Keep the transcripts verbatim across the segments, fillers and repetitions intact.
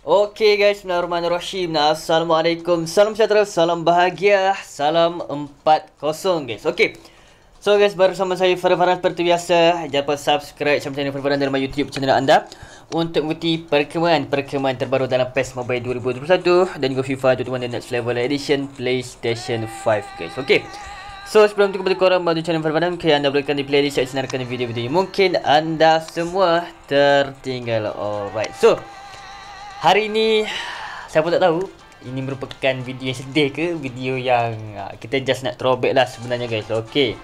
Okey guys, Bismillahirrahmanirrahim. Nah, Assalamualaikum. Salam sejahtera, salam bahagia, salam empat kosong guys. Okey. So guys, bersama saya Farhan Farhan seperti biasa. Jangan lupa subscribe channel Farhan Farhan dalam YouTube channel anda untuk mengikuti perkembangan-perkembangan terbaru dalam P E S Mobile dua ribu dua puluh satu dan juga FIFA dua puluh satu The Next Level Edition PlayStation lima guys. Okey. So sebelum itu kepada korang bantu channel Farhan Farhan, okay, anda boleh di playlist saya senarkan video-video yang mungkin anda semua tertinggal. Alright. So hari ini saya pun tak tahu ini merupakan video yang sedih ke video yang uh, kita just nak throwback lah sebenarnya guys. Okey.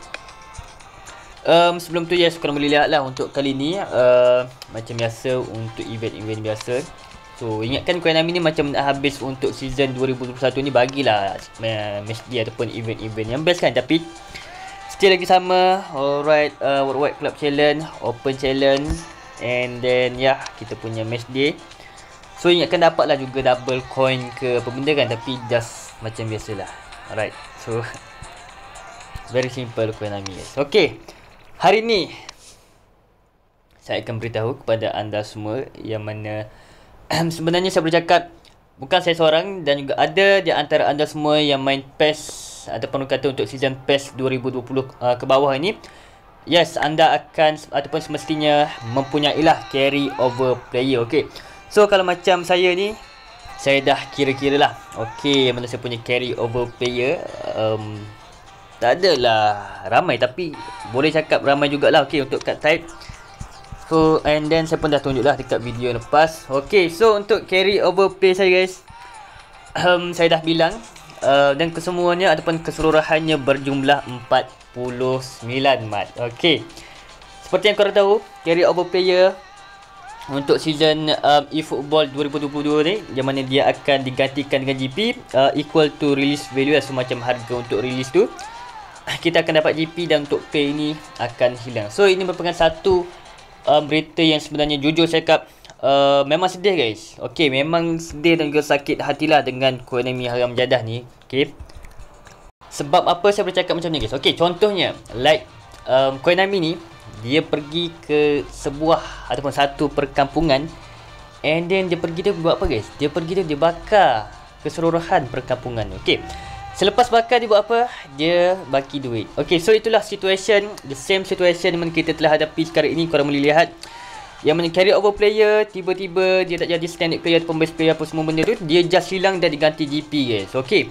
Um, sebelum tu yes, korang boleh lihat lah untuk kali ni uh, macam biasa untuk event-event biasa. So ingatkan Konami ni macam nak habis untuk season dua ribu dua puluh satu ni, bagilah uh, match dia ataupun event-event yang best kan. Tapi still lagi sama. Alright, uh, Worldwide Club Challenge, Open Challenge, and then ya yeah, kita punya match day. So ingatkan dapatlah juga double coin ke apa benda kan, tapi just macam biasalah. Alright. So very simple Konami guys. Okay. Hari ni saya akan beritahu kepada anda semua yang mana sebenarnya saya bercakap bukan saya seorang dan juga ada di antara anda semua yang main P E S ataupun kata untuk season P E S dua ribu dua puluh uh, ke bawah ini. Yes, anda akan ataupun semestinya mempunyailah carry over player. Okay. So kalau macam saya ni, saya dah kira-kira lah. Okay, mana saya punya carry over player. Um, tak adalah ramai tapi boleh cakap ramai jugalah. Okay, untuk card type. So, and then saya pun dah tunjuk lah dekat video lepas. Okay, so untuk carry over play saya guys. Um, saya dah bilang. Uh, dan kesemuanya ataupun keseluruhannya berjumlah empat puluh sembilan mat. Okay. Seperti yang korang tahu, carry over player untuk season um, eFootball dua ribu dua puluh dua ni, yang mana dia akan digantikan dengan G P uh, equal to release value lah, semacam harga untuk release tu kita akan dapat G P dan untuk pay ini akan hilang. So ini merupakan satu um, berita yang sebenarnya jujur saya cakap uh, memang sedih guys. Okay, memang sedih dan juga sakit hatilah dengan Konami haram jadah ni. Okay, sebab apa saya bercakap macam ni guys? Okay, contohnya like um, Konami ni dia pergi ke sebuah ataupun satu perkampungan, and then dia pergi dia buat apa guys? Dia pergi dia, dia bakar keseluruhan perkampungan. Okay, selepas bakar dia buat apa? Dia baki duit. Okay, so itulah situation, the same situation yang kita telah hadapi sekarang ini. Korang boleh lihat yang mana carry over player tiba-tiba dia tak jadi standard player ataupun best player apa semua benda tu, dia just hilang dan diganti G P guys. Okay.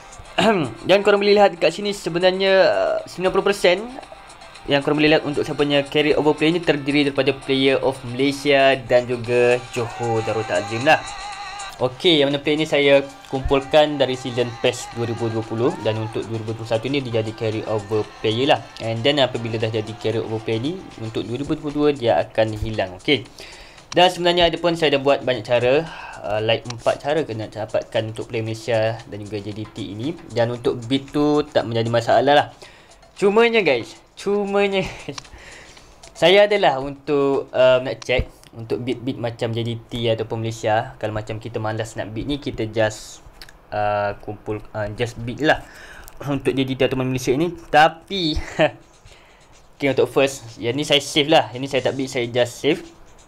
Dan korang boleh lihat dekat sini sebenarnya sembilan puluh peratus yang korang boleh lihat untuk siapa punya carry over player ni terdiri daripada player of Malaysia dan juga Johor Darul Ta'zim lah. Okey, yang mana player ni saya kumpulkan dari season P E S dua ribu dua puluh dan untuk dua ribu dua puluh satu ni dia jadi carry over player lah. And then apabila dah jadi carry over player ni untuk dua ribu dua puluh dua dia akan hilang. Okey. Dan sebenarnya ada pun saya dah buat banyak cara, uh, like empat cara kena dapatkan untuk player Malaysia dan juga J D T ini, dan untuk bid tu tak menjadi masalah lah. Cumanya guys, cumanya saya adalah untuk um, nak check untuk bid-bid macam J D T ataupun Malaysia. Kalau macam kita malas nak bid ni, kita just uh, kumpul uh, just bid lah untuk J D T ataupun Malaysia ni. Tapi okay, untuk first, yang ni saya save lah. Yang ni saya tak bid, saya just save.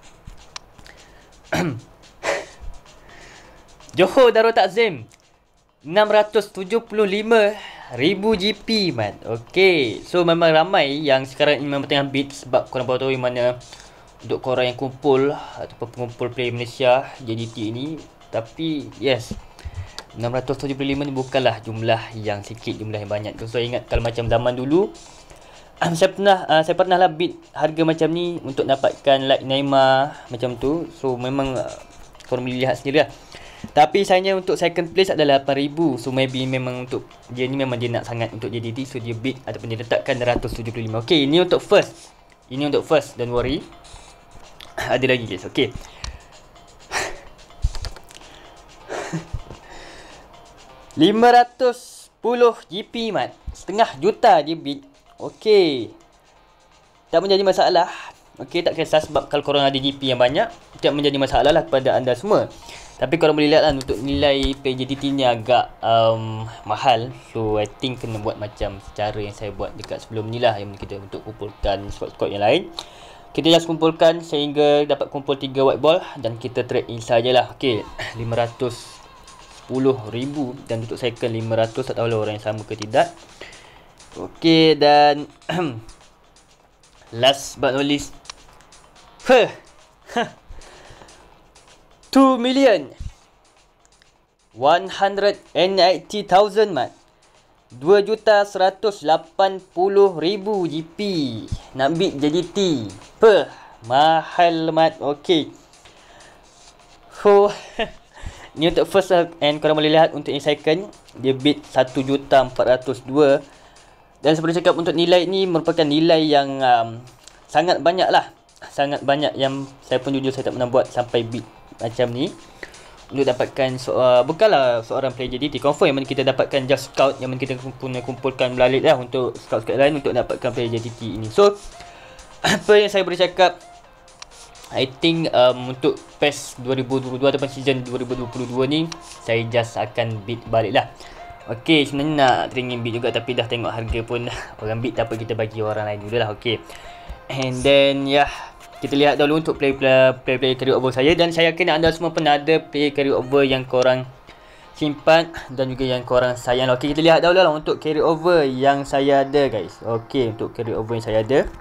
Johor Darul Ta'zim enam ratus tujuh puluh lima ribu G P man. Okay, so memang ramai yang sekarang ini memang tengah bid, sebab korang baru tahu yang mana untuk korang yang kumpul ataupun pengumpul player Malaysia J D T ini. Tapi yes, enam ratus tujuh puluh lima ni bukanlah jumlah yang sikit, jumlah yang banyak. So ingat kalau macam zaman dulu um, saya pernah uh, saya pernah lah bid harga macam ni untuk dapatkan like Neymar macam tu. So memang uh, korang boleh lihat sendiri lah. Tapi sayangnya untuk second place adalah lapan ribu. So maybe memang untuk dia ni memang dia nak sangat untuk J D T, so dia bid ataupun dia letakkan enam ratus tujuh puluh lima. Okay, ini untuk first. Ini untuk first, don't worry. Ada lagi guys. Okay, lima ratus sepuluh G P mat. Setengah juta dia bid. Okay, tak menjadi masalah. Okay, tak kisah, sebab kalau korang ada G P yang banyak, tak menjadi masalah lah kepada anda semua. Tapi korang boleh lihat lah untuk nilai P J D T ni agak um, mahal. So I think kena buat macam cara yang saya buat dekat sebelum ni lah, yang kita untuk kumpulkan squad-squad yang lain. Kita just kumpulkan sehingga dapat kumpul tiga white ball dan kita trade in sajalah. Okey, lima ratus sepuluh ribu dan untuk second lima ratus, tak tahu lah orang yang sama ke tidak. Okey, dan last but not least, huh, two million one hundred eighty thousand mat. dua juta seratus lapan puluh ribu G P. Nak bid J D T. Peh, mahal mat. Okey. So, ni untuk first and korang boleh lihat untuk yang second, dia bid satu juta empat ratus dua. Dan seperti cakap, untuk nilai ni merupakan nilai yang um, sangat banyak lah. Sangat banyak yang saya pun jujur saya tak pernah buat sampai bid macam ni. Untuk dapatkan so, uh, bukanlah seorang player J D T, confirm yang mana kita dapatkan just scout yang mana kita punya kumpulkan balik lah untuk scout-scout lain untuk dapatkan player J D T ini. So apa yang saya boleh cakap, I think um, untuk P E S dua ribu dua puluh dua ataupun season dua ribu dua puluh dua ni, saya just akan bid balik lah. Ok, sebenarnya nak teringin bid juga, tapi dah tengok harga pun orang bid, tak apa, kita bagi orang lain dulu lah. Ok, and then ya, yeah, kita lihat dahulu untuk play-play carry over saya. Dan saya yakin anda semua pernah ada play carry over yang korang simpan dan juga yang korang sayang. Okey, kita lihat dahulu lah untuk carry over yang saya ada guys. Okey, untuk carry over yang saya ada.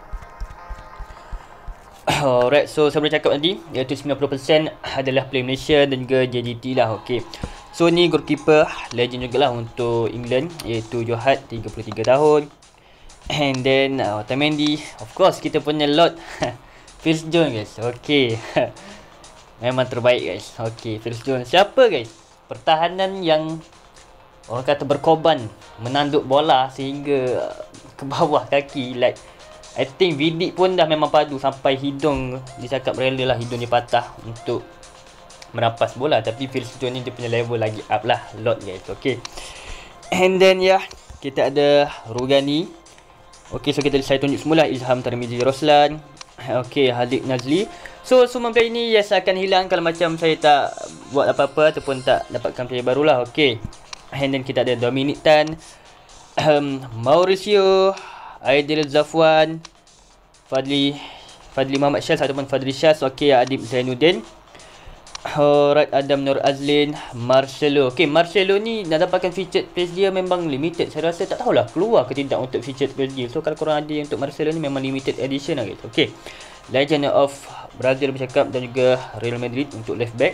Alright, so saya boleh cakap tadi, iaitu sembilan puluh peratus adalah play Malaysia dan juga J D T lah. Okey, so ni goalkeeper legend jugalah untuk England, iaitu Johat, tiga puluh tiga tahun. And then uh, Otamendi, of course kita punya Lord Phil Jones guys. Okey. Memang terbaik guys. Okey, Phil Jones. Siapa guys? Pertahanan yang orang kata berkorban, menanduk bola sehingga ke bawah kaki. Like I think Vidic pun dah memang padu sampai hidung, dia cakap rela lah hidung dia patah untuk merampas bola. Tapi Phil Jones ni dia punya level lagi up lah, Lord guys. Okey. And then ya, yeah, kita ada Rugani. Okey, so kita saya tunjuk semula Ilham Tarmizi Roslan. Okey, Hadik Nazli. So semua player ni yes akan hilang kalau macam saya tak buat apa-apa ataupun tak dapatkan player barulah. Okey. And then kita ada Dominic Tan, um, Mauricio, Aidil Zafwan, Fadli Fadli Muhammad Syaz ataupun Fadli Syaz. Okey, Adib Zainuddin. Alright, Adam Nur Azlin, Marcelo. Okey, Marcelo ni nak dapatkan featured page dia memang limited. Saya rasa tak tahulah keluar ke tidak untuk featured page dia. So kalau korang ada yang untuk Marcelo ni memang limited edition lah guys. Okey, Legend of Brazil bercakap dan juga Real Madrid untuk left back.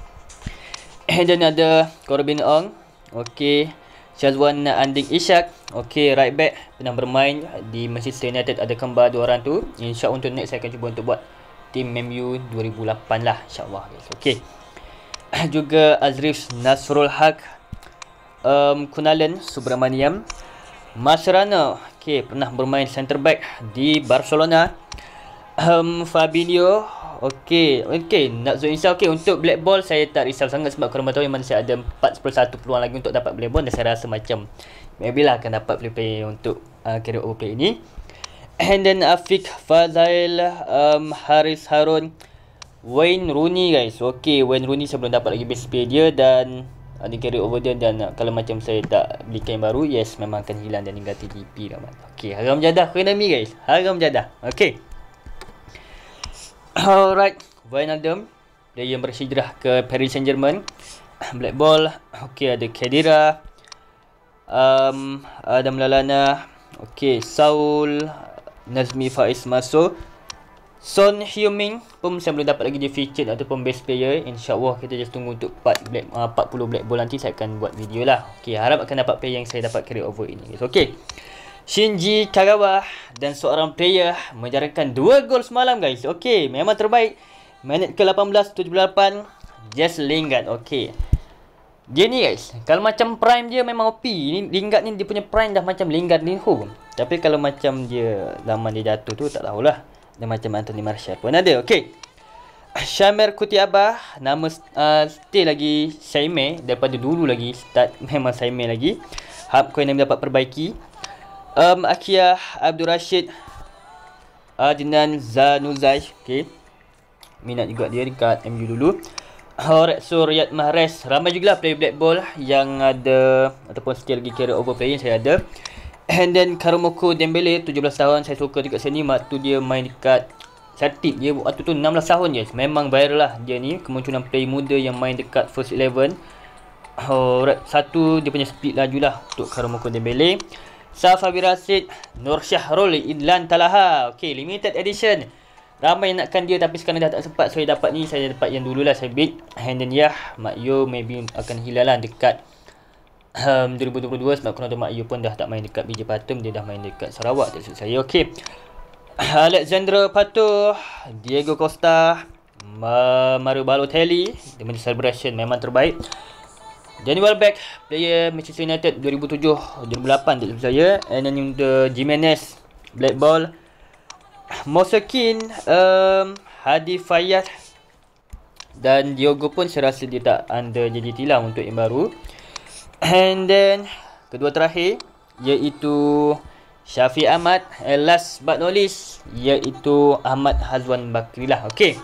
And then ada Corbin Ong. Okey, Syazwan Anding Ishak. Okey, right back, pernah bermain di Manchester United, ada kembar dua orang tu. InsyaAllah untuk next saya akan cuba untuk buat tim M U dua ribu lapan lah, insyaAllah guys. Okey, juga Azrif Nasrul Haq, um, Kunalan Subramaniam, Mascherano. Okey, pernah bermain centre back di Barcelona. um, Fabinho. Okey, okey, Nakzo Insya. Okey, untuk black ball saya tak risau sangat sebab korang tahu yang mana saya ada empat puluh satu peluang lagi untuk dapat black ball, dan saya rasa macam maybe lah akan dapat play-play untuk uh, carry over play ini. And then Afiq Fazail, um, Haris Harun, Wayne Rooney guys. Okey, Wayne Rooney saya belum dapat lagi base pay dia dan ada carry over dia, dan uh, kalau macam saya tak belikan yang baru, yes memang akan hilang dan tinggal T G P lah. Okey, haram jadah Konami guys, haram jadah. Okey. Alright, Wijnaldum, dia yang berhijrah ke Paris Saint-Germain. Black ball. Okey, ada Khedira, um, Adam Lallana. Okey, Saul, Nazmi Faiz masuk. Son Heung-min pun saya belum dapat lagi dia featured ataupun best player. InsyaAllah kita just tunggu untuk empat black, uh, empat puluh black ball nanti saya akan buat video lah. Okey, harap akan dapat player yang saya dapat carry over ini guys. Okey, Shinji Kagawa, dan seorang player menjarakan dua gol semalam guys. Okey, memang terbaik. Minit ke lapan belas tujuh puluh lapan, Jess Lingard. Okey, dia ni guys, kalau macam prime dia memang O P. Ni Lingard ni dia punya prime dah macam Lingard Linho. Tapi kalau macam dia zaman dia jatuh tu tak tahulah. Dia macam Anthony Martial pun ada. Okey, Shamir Kutiaba, nama uh, stay lagi Saime daripada dulu lagi start memang Saime lagi. Harap coin yang dapat perbaiki. Um, Akia Abdul Rashid, Adnan Zanuzaj. Okey, minat juga dia dekat M U dulu. Alright, so Riyad Mahrez, ramai juga lah player black ball yang ada ataupun skill lagi carry over player yang saya ada. And then Karumoko Dembele, tujuh belas tahun, saya suka dekat sini. Waktu dia main dekat Saya tip dia waktu tu enam belas tahun je. Memang viral lah dia ni. Kemunculan player muda yang main dekat First Eleven. Alright, satu dia punya speed laju lah untuk Karamoko Dembele. Safawi Rashid, Nur Syahrul, Idlan Talaha. Okay, limited edition. Ramai yang nakkan dia tapi sekarang dah tak sempat. So saya dapat ni, saya dapat yang dululah saya bid. And then ya, Mak Yo maybe akan hilang lah dekat um, dua ribu dua puluh dua. Sebab kerana Mak Yo pun dah tak main dekat B J Patum. Dia dah main dekat Sarawak, tak silap saya. Okay, Alexandra Patuh, Diego Costa, Mario Balotelli. Dia punya celebration memang terbaik. Danny Welbeck, player Manchester United dua ribu tujuh dua ribu lapan, tak silap saya. And then the Jimenez, Black Ball, Mosekin, um, Hadi Fayyad dan Diogo pun saya rasa dia tak under J J T lah untuk yang baru. And then kedua terakhir iaitu Syafiq Ahmad, and last but not least iaitu Ahmad Hazwan Bakri lah. Okay,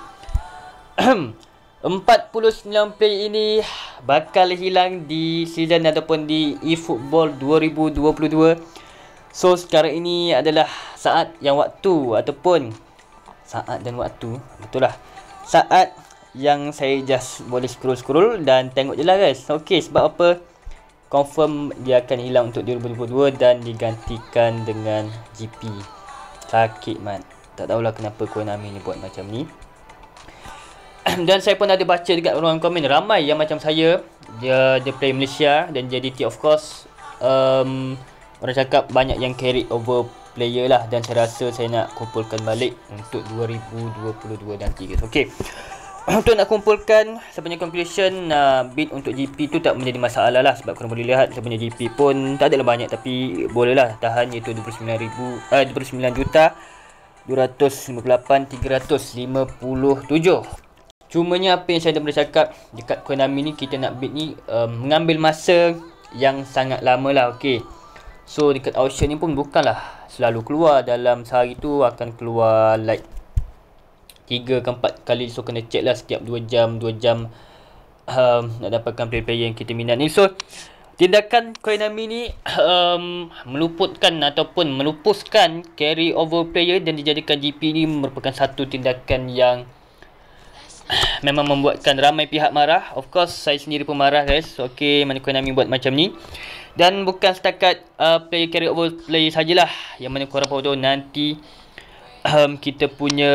empat puluh sembilan player ini bakal hilang di season ataupun di eFootball dua ribu dua puluh dua. So sekarang ini adalah saat yang waktu ataupun saat dan waktu, betul lah, saat yang saya just boleh scroll-scroll dan tengok je lah guys. Okay, sebab apa? Confirm dia akan hilang untuk dua ribu dua puluh dua dan digantikan dengan G P. Sakit mat. Tak tahulah kenapa Konami ni buat macam ni. Dan saya pun ada baca dekat ruang komen ramai yang macam saya. Dia dia play Malaysia dan J D T of course. Um, orang cakap banyak yang carry over player lah. Dan saya rasa saya nak kumpulkan balik untuk dua ribu dua puluh dua nanti guys. Okay, untuk nak kumpulkan sebenarnya compilation uh, bid untuk G P tu tak menjadi masalah lah. Sebab korang boleh lihat sebenarnya G P pun tak adalah banyak, tapi boleh lah tahan, iaitu dua puluh sembilan ribu, uh, dua puluh sembilan juta dua ratus lima puluh lapan tiga ratus lima puluh tujuh. Cumanya apa yang saya dah boleh cakap dekat Konami ni, kita nak bid ni um, mengambil masa yang sangat lama lah. Okay, so dekat auction ni pun bukanlah selalu keluar. Dalam sehari tu akan keluar like tiga ke empat kali. So kena check lah setiap dua jam dua jam um, nak dapatkan player-player yang kita minat ni. So tindakan Konami ni um, meluputkan ataupun melupuskan carry over player dan dijadikan G P ni merupakan satu tindakan yang memang membuatkan ramai pihak marah. Of course saya sendiri pun marah guys. Okay, mana Konami buat macam ni. Dan bukan setakat uh, player carry over player sajalah, yang mana korang tahu nanti um, kita punya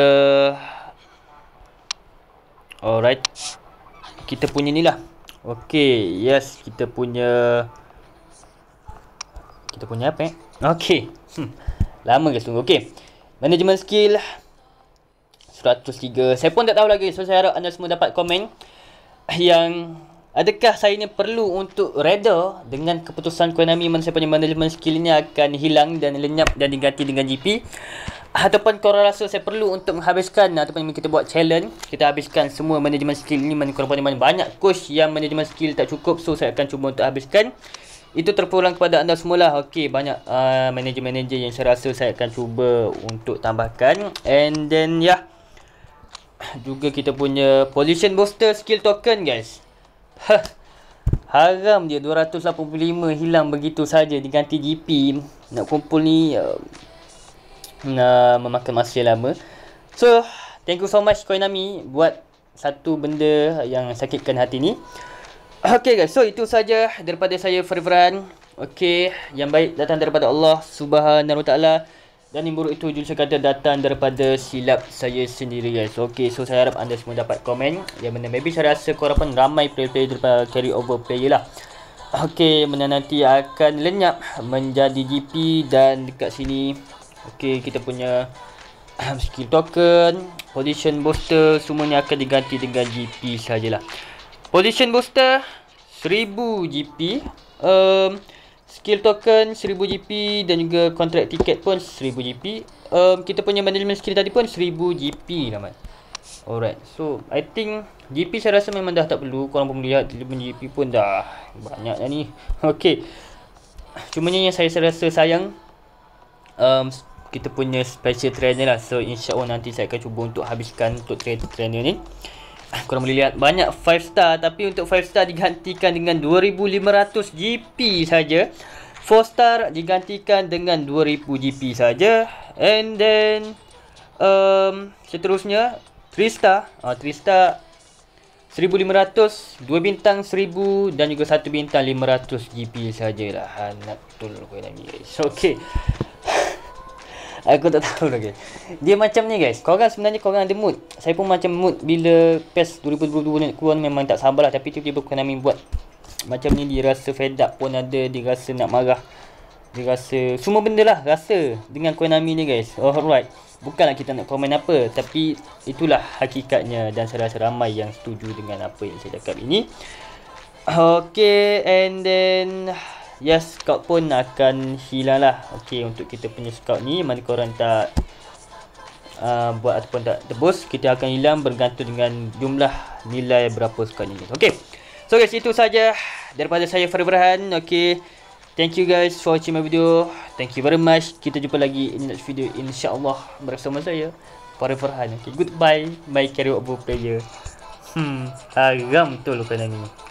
alright, kita punya ni lah. Okay, yes, kita punya Kita punya apa eh? Okay, hmm. lama guys tunggu. Okay, management skill seratus tiga. Saya pun tak tahu lagi. So saya harap anda semua dapat komen yang adakah saya ni perlu untuk reda dengan keputusan Konami mana saya punya management skill ni akan hilang dan lenyap dan diganti dengan G P, ataupun korang rasa saya perlu untuk menghabiskan ataupun kita buat challenge, kita habiskan semua management skill ni. Mana korang mana banyak coach yang management skill tak cukup, so saya akan cuba untuk habiskan. Itu terpulang kepada anda semualah. Okey, banyak uh, manager-manager yang saya rasa saya akan cuba untuk tambahkan. And then ya, juga kita punya position booster skill token guys. Haram dia dua ratus lapan puluh lima hilang begitu saja diganti G P. Nak kumpul ni uh, Nah, memakan masa lama. So, thank you so much Konami buat satu benda yang sakitkan hati ni. Okay guys, so itu saja daripada saya Farifran. Okay, yang baik datang daripada Allah Subhanahu Wa Taala, dan yang buruk itu jujur kata datang daripada silap saya sendiri guys. Okay, so saya harap anda semua dapat komen yang mana maybe saya rasa korang pun ramai player-player daripada carry over player lah. Okay, mana nanti akan lenyap menjadi G P. Dan dekat sini okey, kita punya um, skill token, position booster, semuanya akan diganti dengan G P sajalah. Position booster seribu G P, um, skill token seribu G P, dan juga contract ticket pun seribu G P. Um, kita punya management skill tadi pun seribu G P lah mat. Alright, so I think G P saya rasa memang dah tak perlu. Korang pun lihat G P pun dah banyak dah ni. Okey, cumanya yang saya rasa sayang, um, kita punya special trainer lah. So insyaAllah nanti saya akan cuba untuk habiskan untuk trainer ni. Korang boleh lihat banyak five star, tapi untuk five star digantikan dengan dua ribu lima ratus G P saja. four star digantikan dengan dua ribu G P saja. And then um, seterusnya three star. Ah, three star seribu lima ratus, dua bintang seribu dan juga satu bintang lima ratus G P sajalah. Ha, nak betul Konami guys. Okey. Aku tak tahu lagi. Dia macam ni guys. Korang sebenarnya korang ada mood. Saya pun macam mood bila P E S dua ribu dua puluh dua ni keluar memang tak sabarlah, tapi tiba-tiba Konami buat macam ni, dia rasa fed up pun ada, dia rasa nak marah. Dia rasa semua benda lah rasa dengan Konami ni guys. Alright. Bukanlah kita nak komen apa, tapi itulah hakikatnya dan saya rasa ramai yang setuju dengan apa yang saya cakap ini. Okay, and then yes, scout pun akan hilang lah. Okay, untuk kita punya scout ni, mana korang tak uh, buat ataupun tak tebus, kita akan hilang bergantung dengan jumlah nilai berapa scout ni. Okay, so guys, itu saja daripada saya Farhan. Okay, thank you guys for watching my video. Thank you very much. Kita jumpa lagi in next video insyaAllah bersama saya Farhan. Okay, goodbye. Bye, carry over player. Hmm, haram betul Konami.